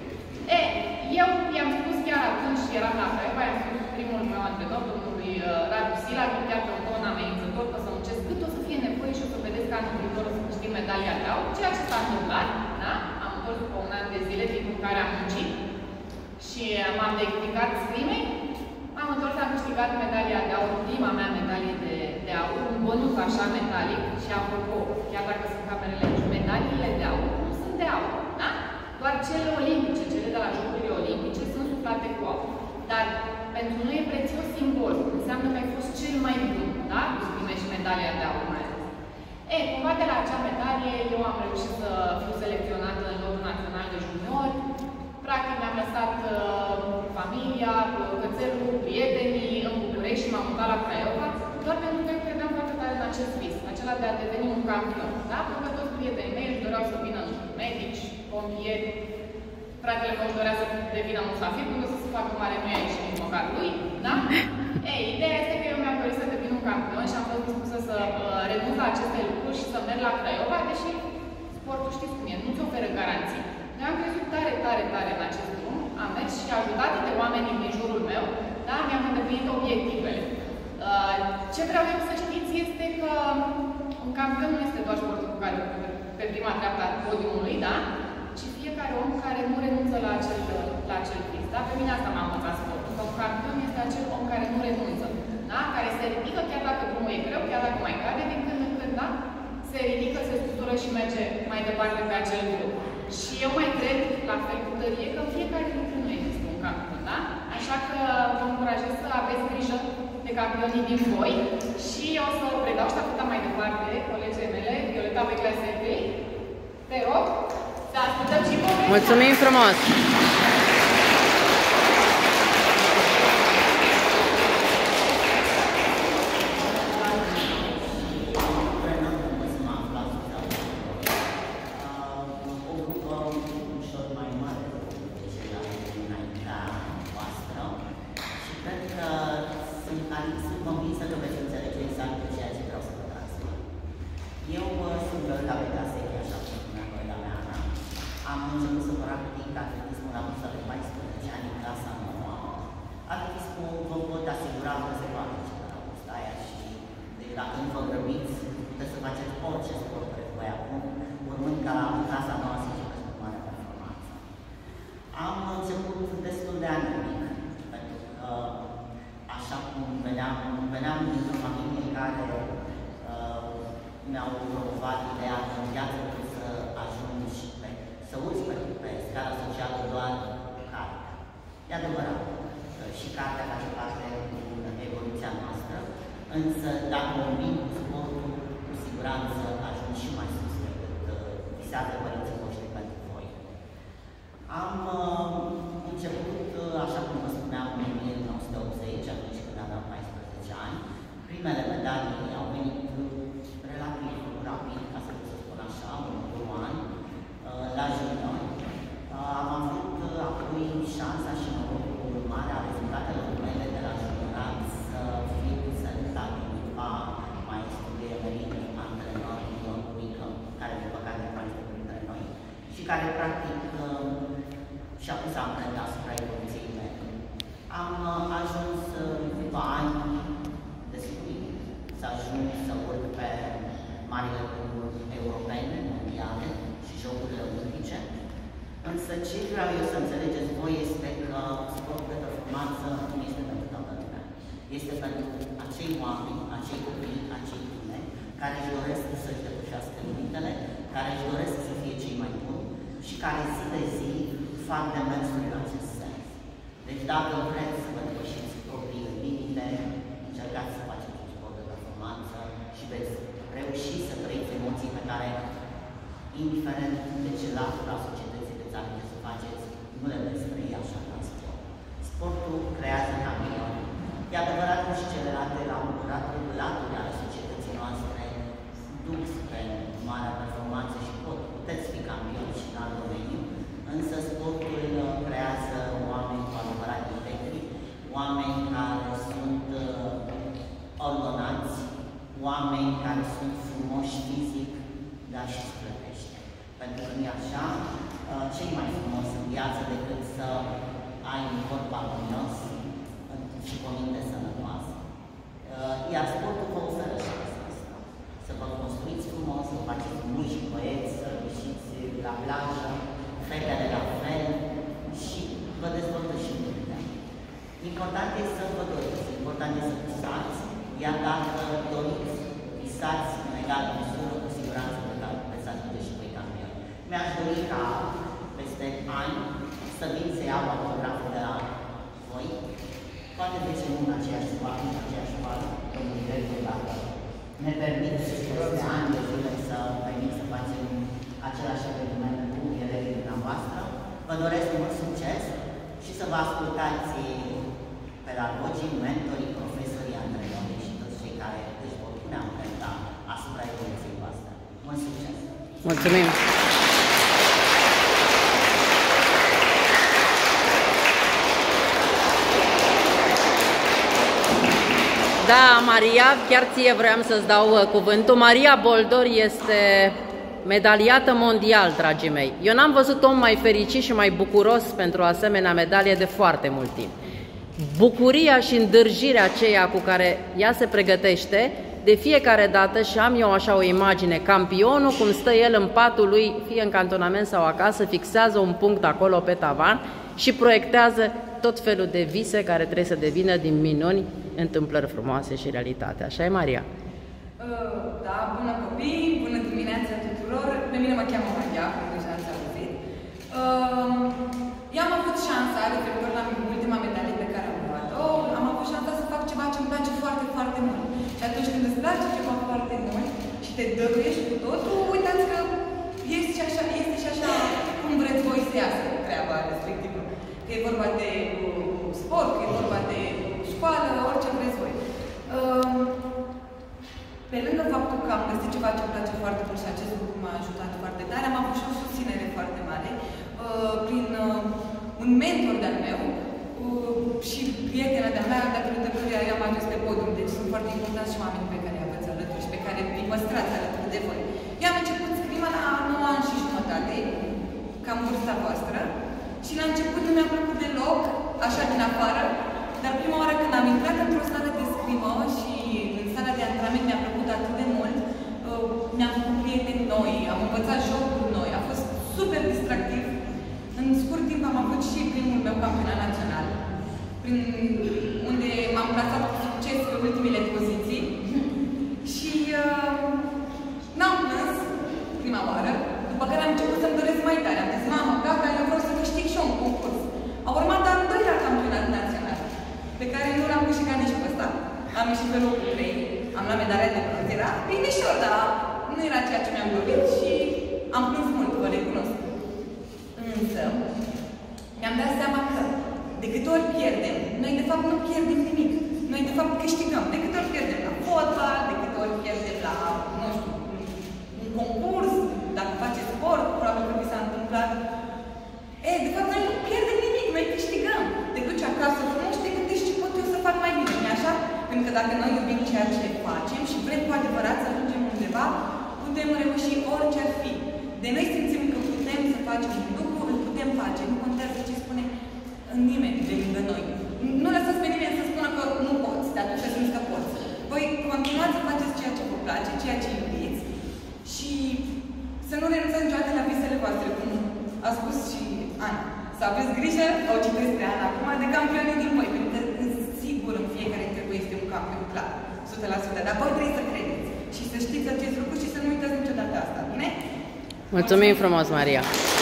Eu i-am spus chiar atunci, eram la Craiova, i-am spus primul meu antrenor, domnului Radu Sila, chiar pe un ton amenințător, că să muncesc cât o să fie nevoie și o să vedeți că anul viitor o să câștig medalia de aur, ceea ce s-a întâmplat, da? Am întors după un an de zile, timpul în care am muncit și m-am dedicat scrimei. Am întors, am câștigat medalia de aur, prima mea medalie de aur, un bănuț așa metalic și apropo, chiar dacă sunt camerele aici, medaliile de aur nu sunt de aur, da? Doar cele olimpice, cele de la Jocurile Olimpice sunt suflate cu aur. Dar pentru noi e prețios simbol, înseamnă că ai fost cel mai bun, da? Îți primești medalia de aur mai ales. Cumva de la acea medalie eu am reușit să fiu selecționată în lotul național de juniori. Practic mi-am lăsat familia, cățelul, prietenii în București și m-am mutat la Craiova, doar pentru că eu credeam foarte tare în acest vis, acela de a deveni un campion. Da? Pentru că toți prietenii mei își doreau să vină medici, pompieri, fratele meu își dorea să devină musafir, pentru că să se facă mare nu e aici nici măcar lui. Da? Ideea este că eu mi-am dorit să devin un campion și am fost dispusă să renunț la aceste lucruri și să merg la Craiova, deși sportul știți cum e, nu ți oferă garanții. Noi am crezut tare în acest drum, am mers și ajutată de oamenii din jurul meu, da, mi-am îndeplinit obiectivele. Ce vreau eu să știți este că un campion nu este doar sportul care pe prima treaptă a podiumului, da, ci fiecare om care nu renunță la acel vis, da? Pe mine asta m-a învățat sportul, că un campion este acel om care nu renunță, da? Care se ridică chiar dacă drumul e greu, chiar dacă mai cade din când în când, da? Se ridică, se scutură și merge mai departe pe acel drum. Și eu mai cred, la fel cu tărie, că fiecare lucru nu este un campion, da? Așa că vă încurajez să aveți grijă de campionii din voi și o să predau ștafeta mai departe colegii mele, Violeta Beclasetei. Te rog să ascultăm și povestea. Mulțumim frumos! Sunt convinsă că veți înțelege exact ceea ce vreau să vă transmit. Eu sunt Violeta Beclasetei, așa cum spunea colega mea Ana. Am început să practic atletismul la vârsta de 14 ani în clasa 9. Atletismul vă pot asigura că se poate începe la vârsta aia și dacă nu vă grăbiți, puteți să faceți orice sport pe voi acum, urmând ca la clasa 9 să începeți cu mare performanță. Am început destul de animic, pentru că așa cum veneam dintr-o familie care mi-au promovat ideea că în viață trebuie să ajungi, să urci pe scara socială doar cartea. E adevărat, și cartea face parte din evoluția noastră, însă dacă umbim cu sportul, cu siguranță ajungi și mai sus decât visează părinții voștri pentru voi. Am început, așa cum vă spuneam, în 1980, atunci când aveam 14 ani. Primele medalii au venit relativ rapid, ca să spun așa, în următorul an, la junior. Am avut apoi șansa și norocul mare a rezultatelor mele de la juniorat să fiu selectat în echipa maestrului emerit, antrenor Ion Cuică, care de păcate nu mai este printre noi, și care practic și-a pus amprenta asupra evoluției mele. Am ajuns în câteva ani destui să ajung să urc pe marile tururi europene, mondiale și jocurile olimpice. Însă ce vreau eu să înțelegeți voi este că sportul de performanță nu este pentru toată lumea. Este pentru acei oameni, acei copii, acei tineri care își doresc să-și depășească limitele, care își doresc să fie cei mai buni și care zi de zi fac demersuri în acest sens. Deci dacă vreți să vă depășiți proprii limite, încercați să faceți un sport de performanță și veți reuși să trăiți emoții pe care, indiferent de ce latura societății veți alege să faceți, nu le veți trăi așa ca sport. Sportul creează campioni. E adevărat că și celelalte laturi ale societății noastre duc spre marea performanță și puteți fi campioni și în alt domeniu, însă sportul creează oameni cu adevărat integri, oameni care sunt ordonați, oameni care sunt frumoși fizic, dar și splătește. Pentru că nu-i așa, ce-i mai frumos în viață decât să ai un corp armonios și cu o minte sănătoasă. Iar sportul vă oferă și asta. Să vă construiți frumos, să faceți muși băieți, să ieșiți la plajă, fetele la fel și vă dezvoltă și mintea. Important este să vă doriți, important este să visați, iar dacă doriți, visați în egală măsură, cu siguranță veți ajunge și voi campioni. Mi-aș dori ca peste ani să vin să iau autograful de la voi, poate de ce nu în aceeași spate, în aceeași spate, domnul director, dacă ne permiteți peste ani de zile să venim să facem același eveniment cu elevii dumneavoastră. Vă doresc mult succes și să vă ascultați pedagogii, mentorii, profesorii, antrenorii și toți cei care își vor pune amprenta asupra evoluției voastre. Mult succes! Mulțumim! Da, Maria, chiar ție vreau să-ți dau cuvântul. Maria Boldor este medaliată mondial, dragii mei. Eu n-am văzut om mai fericit și mai bucuros pentru o asemenea medalie de foarte mult timp. Bucuria și îndârjirea aceea cu care ea se pregătește, de fiecare dată, și am eu așa o imagine, campionul, cum stă el în patul lui, fie în cantonament sau acasă, fixează un punct acolo pe tavan și proiectează tot felul de vise care trebuie să devină din minuni întâmplări frumoase și realitate. Așa e, Maria? Da, bună copii, bună dimineața tuturor. Pe mine mă cheamă Maria, pentru că ați auzit. Eu am avut șansa, referitor la ultima medalie pe care am luat-o, am avut șansa să fac ceva ce îmi place foarte place ceva foarte mult și te dăruiești cu totul, uitați că este și așa cum vreți voi să iasă treaba respectivă. Că e vorba de sport, că e vorba de școală, orice vreți voi. Pe lângă faptul că am găsit ceva ce îmi place foarte mult și acest lucru m-a ajutat foarte tare, am avut și o susținere foarte mare prin un mentor de-al meu și prietena de-a mea, datorită căruia am ajuns pe podium. Deci sunt foarte importanți și oamenii pe care îi aveți alături și pe care îi păstrați alături de voi. Eu am început scrima la 9 ani și jumătate, cam vârsta voastră, și la început nu mi-a plăcut deloc, așa din afară, dar prima oară când am intrat într-o sală de scrimă și în sala de antrenament mi-a plăcut atât de mult, mi-am făcut prieteni noi, am învățat jocuri noi, a fost super distractiv. În scurt timp am avut și primul meu campionat național, unde m-am plasat cu succes pe ultimele poziții și n-am plâns prima oară, după care am început să-mi doresc mai tare. Am zis, mamă, gata, eu vreau să câștig și eu un concurs. A urmat al doilea campionat național, pe care nu l-am câștigat nici pe ăsta. Am ieșit pe locul 3, am luat medalia de bronz, era binișor, dar nu era ceea ce mi-am dorit și am plâns mult, vă recunosc. Însă, mi-am dat seama că de câte ori pierdem, noi de fapt nu pierdem nimic. Noi de fapt câștigăm. De câte ori pierdem la fotbal, de câte ori pierdem la, nu știu, un concurs, dacă faceți sport, probabil că vi s-a întâmplat. De fapt noi nu pierdem nimic, noi câștigăm. Te duci acasă frumos și te gândești ce pot eu să fac mai bine, nu-i așa? Pentru că dacă noi iubim ceea ce facem și vrem cu adevărat să ajungem undeva, putem reuși orice ar fi. De noi simțim că putem să facem un lucru, îl putem face, nu contează ce spune nimeni de lângă noi. Nu lăsați pe nimeni să spună că nu poți, dar tu să simți că poți. Voi continuați să faceți ceea ce vă place, ceea ce iubiți și să nu renunțați niciodată la visele voastre, cum a spus și Ana. Să aveți grijă, o citesc pe Ana acum, de campionii din voi, pentru că sigur în fiecare dintre voi este un campion clar, 100%, dar voi trebuie să credeți și să știți acest lucru și să nu uitați niciodată asta, bine? Mulțumim frumos, Maria!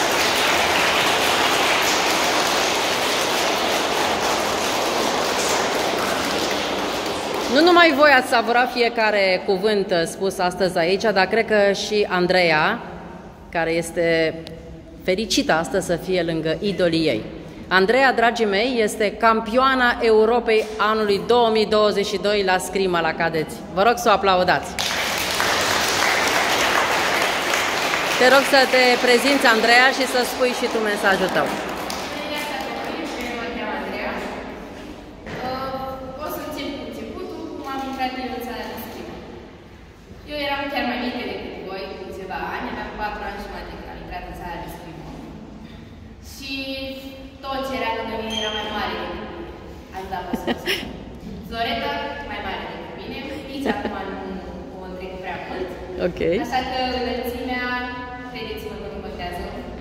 Nu numai voi ați savurat fiecare cuvânt spus astăzi aici, dar cred că și Andreea, care este fericită astăzi să fie lângă idolii ei. Andreea, dragii mei, este campioana Europei anului 2022 la scrimă la cadeți. Vă rog să o aplaudați. Te rog să te prezinți, Andreea, și să spui și tu mesajul tău. Eu eram chiar mai mică decât voi, cu ceva ani, aveam 4 ani și mai când am intrat în sala de scrimă. Și tot ce era lângă mine era mai mare decât mine. Asta vă spun. Zoreta, mai mare decât mine, nici acum nu o întrec prea mult. Ok. Așa că înălțimea, credeți-mă că nu contează.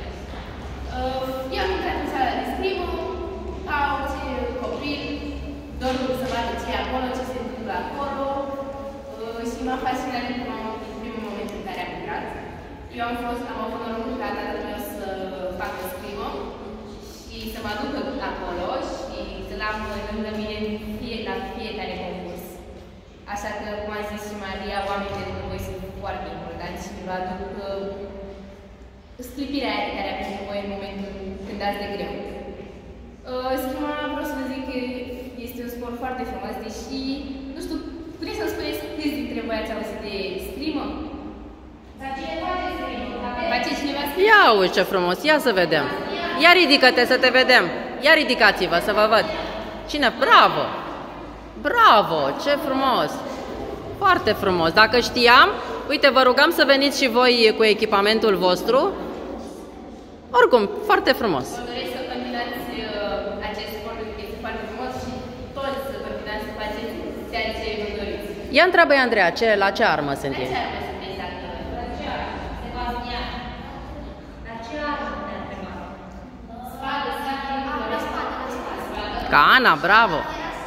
Eu am intrat în sala de scrimă, ca orice copil, dorul să vadă ce e acolo, ce se întâmplă acolo. Și m-a fascinat în primul moment în care am intrat. Eu am avut norocul ca tatăl meu să facă scrimă și să mă aducă acolo și să-l am lângă mine la fiecare concurs. Așa că, cum a zis și Maria, oamenii de lângă voi sunt foarte importanți și vă aduc sclipirea aia de care avem nevoie în momentul când dați de greu. Scrimă, vreau să vă zic că este un sport foarte frumos, deși, nu știu, puteți să-mi spuneți câți dintre voi ați auzit de scrimă? Dar cine face scrimă? Face cineva scrimă? Ia uite ce frumos, ia să vedem. Ia ridică-te să te vedem. Ia ridicați-vă să vă văd. Cine? Bravo! Bravo! Ce frumos! Foarte frumos. Dacă știam, uite, vă rugam să veniți și voi cu echipamentul vostru. Oricum, foarte frumos. Vă doresc să continuați acest sport, pentru că este foarte frumos și toți să continuați să faceți ceea ce vă doriți. Ia întreabă-i, Andreea, la ce armă sunt ei? La ce armă sunt exact? La ce armă? Sebastian. La ce armă ne-a întrebat? Spadă, spadă. Ca Ana, bravo!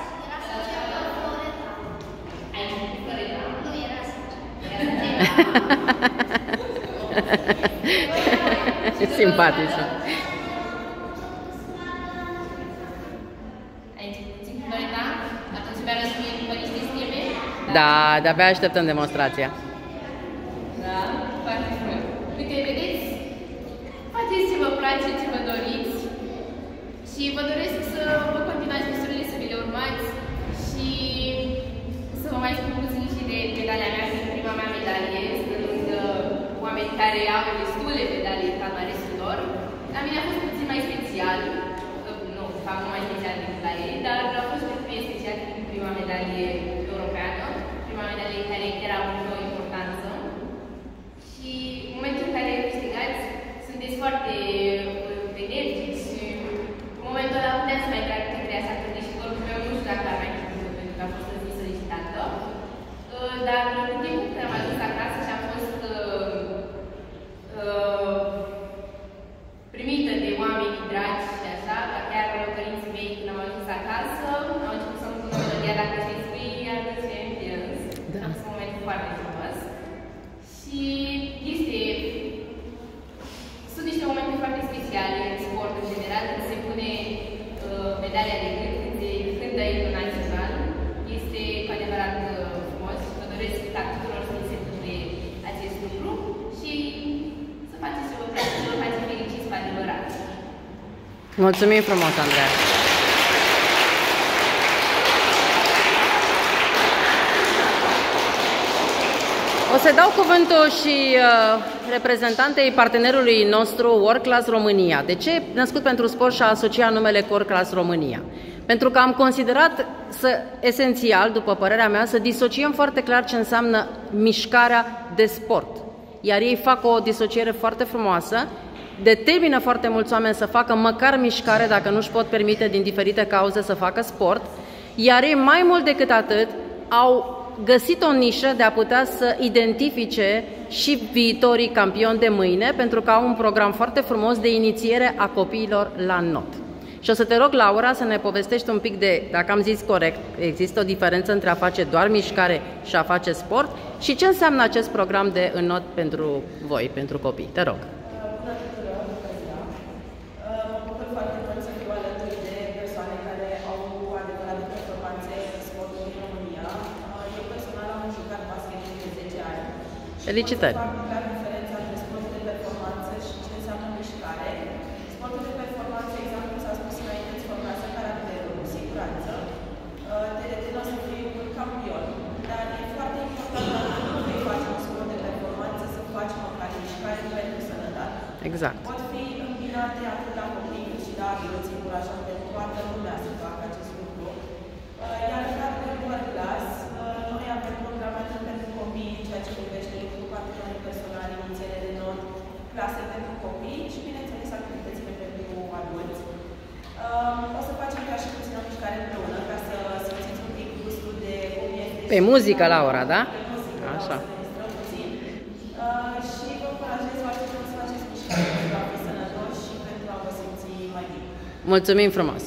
Ai început Florida? Nu, era Simpatică. Ai început Florida? Atunci mi-a răspuns după niște scheme? Da, de-abia așteptăm demonstrația. Da, foarte frumos. Uite, vedeți? Faceți ce vă place, ce vă doriți și vă doresc să vă continuați măsurile, să vi le urmați și să vă mai spun puțin și de medalia mea, fiind prima mea medalie, stând oameni care au destule medalii ca restul lor. La mine a fost puțin mai special, nu, fac mai special decât la ei, dar a fost pentru mine special fiind prima medalie europeană, prima medalie care chiar a avut o importanță. Și în momentul în care câștigați, sunteți foarte energici și în momentul ăla puteam să mai trag către asatul și corpul meu nu știu dacă ar mai fi putut, pentru că a fost solicitată. Dar în timpul când am ajuns acasă și am fost primită de oameni dragi și așa, dar chiar părinții mei când am ajuns acasă, au început să-mi pună melodia dacă știți We Are The Champions. Da. A fost un moment foarte frumos. Și sunt niște momente foarte speciale în sport în general, când se pune medalia de gând, când se cântă imnul național. Este cu adevărat frumos și vă doresc ca tuturor să se întâmple acest lucru și să faceți ce vă place, să vă faceți fericiți cu adevărat. Mulțumim frumos, Andreea! O să dau cuvântul și reprezentantei partenerului nostru World Class România. De ce Născut pentru Sport și-a asociat numele World Class România? Pentru că am considerat esențial, după părerea mea, să disociem foarte clar ce înseamnă mișcarea de sport. Iar ei fac o disociere foarte frumoasă, determină foarte mulți oameni să facă măcar mișcare dacă nu își pot permite din diferite cauze să facă sport, iar ei mai mult decât atât au găsit o nișă de a putea să identifice și viitorii campioni de mâine, pentru că au un program foarte frumos de inițiere a copiilor la not. Și o să te rog, Laura, să ne povestești un pic de, dacă am zis corect, există o diferență între a face doar mișcare și a face sport și ce înseamnă acest program de înnot pentru voi, pentru copii. Te rog. Bună tuturor, bună ziua! Mă bucur foarte mult să fiu alături de persoane care au cu adevărat performanțe în sportul din România. Eu personal am jucat basket de 10 ani. Felicitări! Pot să fac clar diferența între sportul de performanță și ce înseamnă mișcare. Sportul de performanță, exact cum s-a spus înainte, îți formează caracterul, cu siguranță. Te determină să fii un campion. Dar e foarte important că nu vei face un sport de performanță să faci măcar mișcare pentru sănătate. Exact. Pot fi îmbinate atât la copii cât și la adulți, încurajăm pe toată lumea să facă acest lucru. Iar în cadrul World Class, noi avem programe atât pentru copii, ceea ce privește lucru cu antrenori personali, inițiere de not, clase pentru copii și, bineînțeles, activitățile pentru adulți. O să facem chiar și puțină mișcare împreună, ca să simțiți un pic gustul de cum este. Pe muzică, Laura, da? Pe muzică, așa. să ne distrăm puțin. Și vă încurajez foarte mult să faceți mișcare pentru a fi sănătoși și pentru a vă simți mai bine. Mulțumim frumos!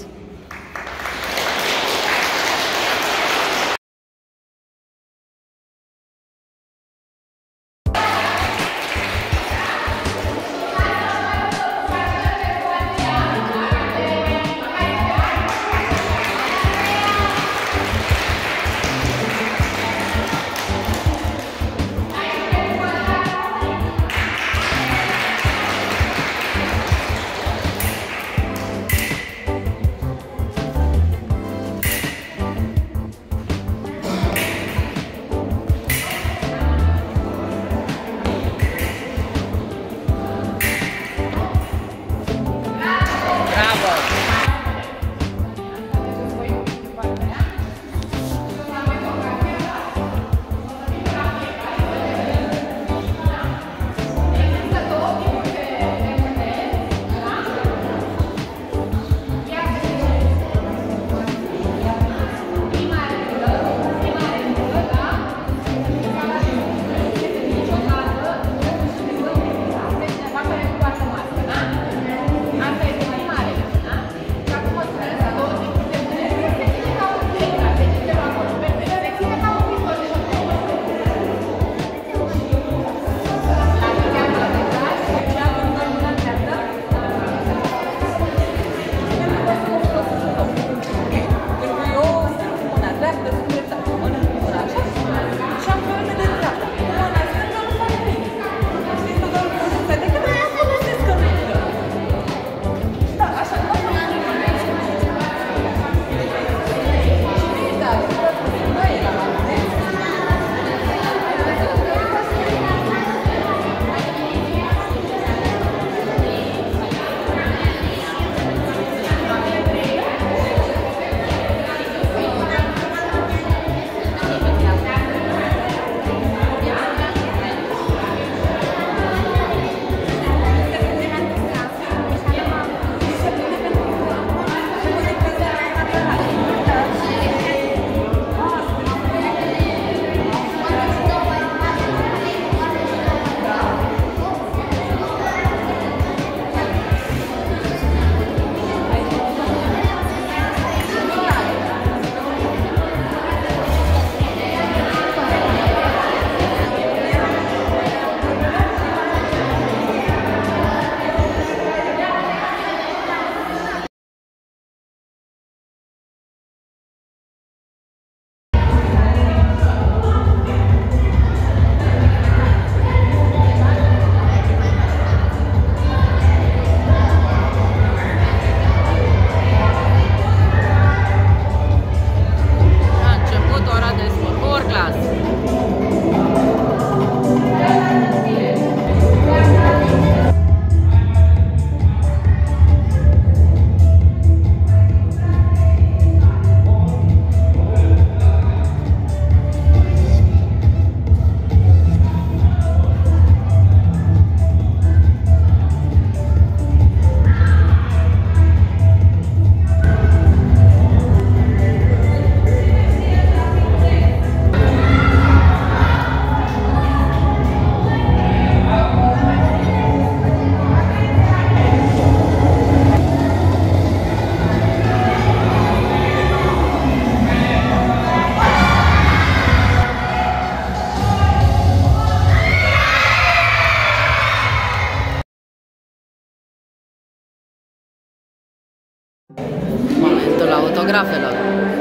Momentul autografelor.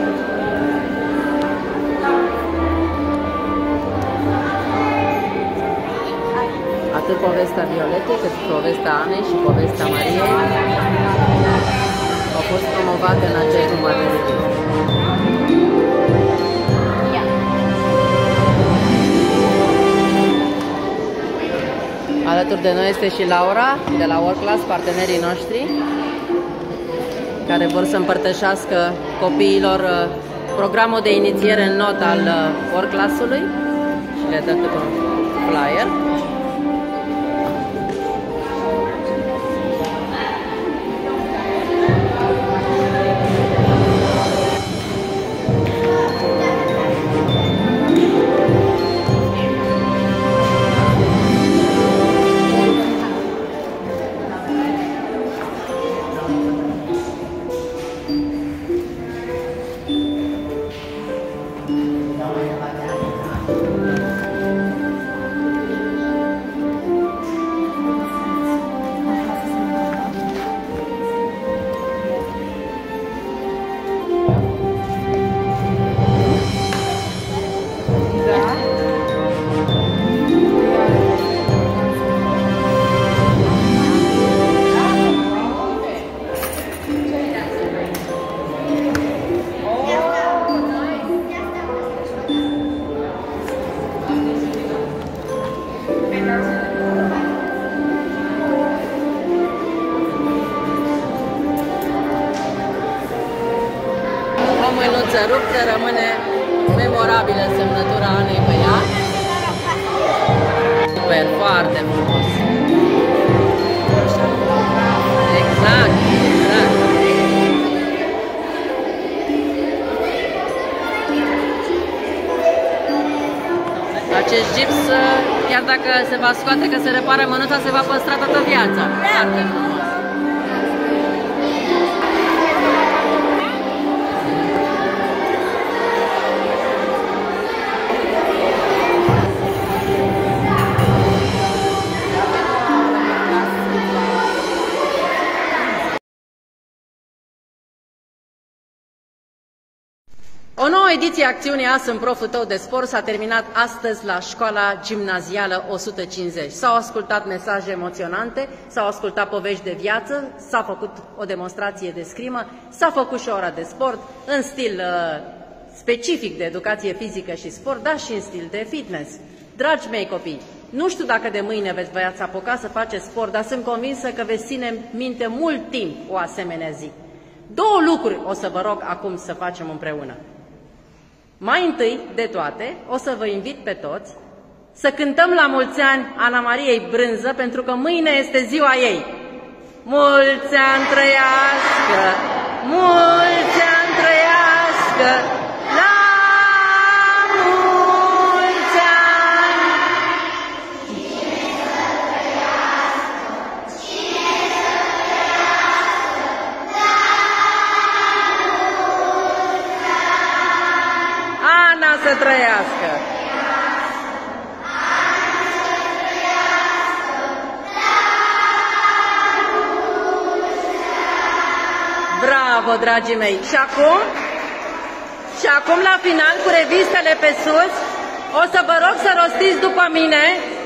Atât povestea Violetei, cât povestea Anei și povestea Mariei au fost promovate în acest număr de revie. Alături de noi este și Laura, de la World Class, partenerii noștri, care vor să împărtășească copiilor programul de inițiere în not al World Class-ului și le dă câte un flyer. Mânuță ruptă, rămâne memorabilă semnătura Anei pe ea. Super, foarte frumos. Exact, exact. Acest gips, chiar dacă se va scoate că se repară mânuța, se va păstra toată viața. Foarte frumos. O nouă ediție a acțiunii A Sunt Proful Tău de Sport s-a terminat astăzi la școala gimnazială 150. S-au ascultat mesaje emoționante, s-au ascultat povești de viață, s-a făcut o demonstrație de scrimă, s-a făcut și o ora de sport în stil specific de educație fizică și sport, dar și în stil de fitness. Dragi mei copii, nu știu dacă de mâine veți apuca să faceți sport, dar sunt convinsă că veți ține minte mult timp o asemenea zi. Două lucruri o să vă rog acum să facem împreună. Mai întâi de toate, o să vă invit pe toți să cântăm la mulți ani Ana Mariei Brânză, pentru că mâine este ziua ei. Mulți ani trăiască, mulți ani trăiască, la mulți ani! Cine să trăiască, cine să trăiască, la mulți ani! Ana să trăiască! Bravo, dragii mei! Și acum la final, cu revistele pe sus, o să vă rog să rostiți după mine,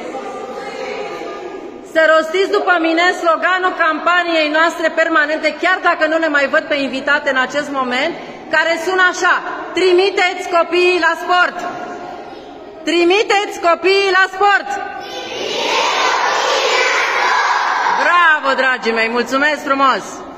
sloganul campaniei noastre permanente, chiar dacă nu le mai văd pe invitate în acest moment, care sună așa: trimiteți copiii la sport! Trimiteți copiii la sport! Bravo, dragii mei! Mulțumesc frumos!